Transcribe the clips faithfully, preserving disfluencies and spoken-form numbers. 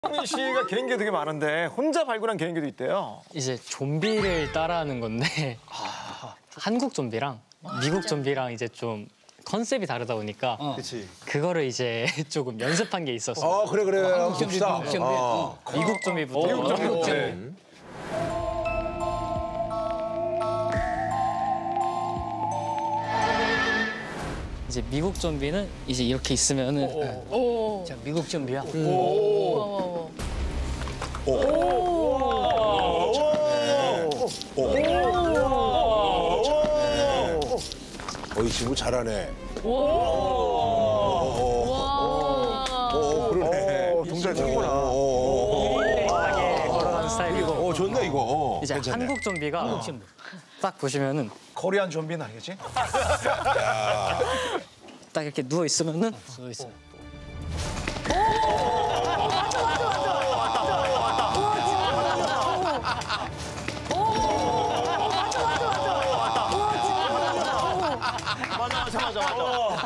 황민 씨가 개인기 되게 많은데 혼자 발굴한 개인기도 있대요. 이제 좀비를 따라하는 건데 아... 한국 좀비랑 미국 좀비랑 이제 좀 컨셉이 다르다 보니까 어. 그치. 그거를 이제 조금 연습한 게 있었어요. 어 그래 그래. 한국 좀비다. 네. 어. 미국 좀비부터. 어, 미국 좀비. 미국 좀비. 네. 이제 미국 좀비는 이제 이렇게 있으면은 오. 자, 미국 좀비야. 음. 오. 오. 어, 이 친구 잘하네. 오. 오, 그러네. 동작 좋구나. 하게 걸어가는 스타일이고. 어, 좋네 이거. 어, 이제 괜찮네. 한국 좀비가 한국 좀비. 딱 보시면은 코리안 좀비는 아니겠지? 딱 이렇게 누워 있으면은 써 있어. 맞아 맞아 맞아 맞아.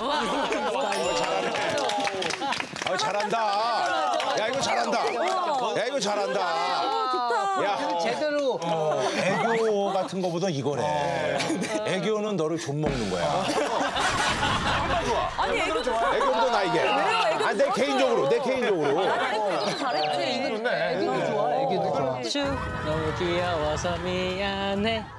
아, 잘한다. 야, 이거 잘한다. 야, 이거 잘한다. 야, 제대로. 애교 같은 거보다 이거네. 애교는 너를 좀 먹는 거야. 아니 애교 좋아. 애교도 나 이게. 아, 내 개인적으로, 내 개인적으로. 애교 잘했지. 좋네. 애기도 좋아, 애기도 좋아. 쭉 너무 귀여워서 미안해.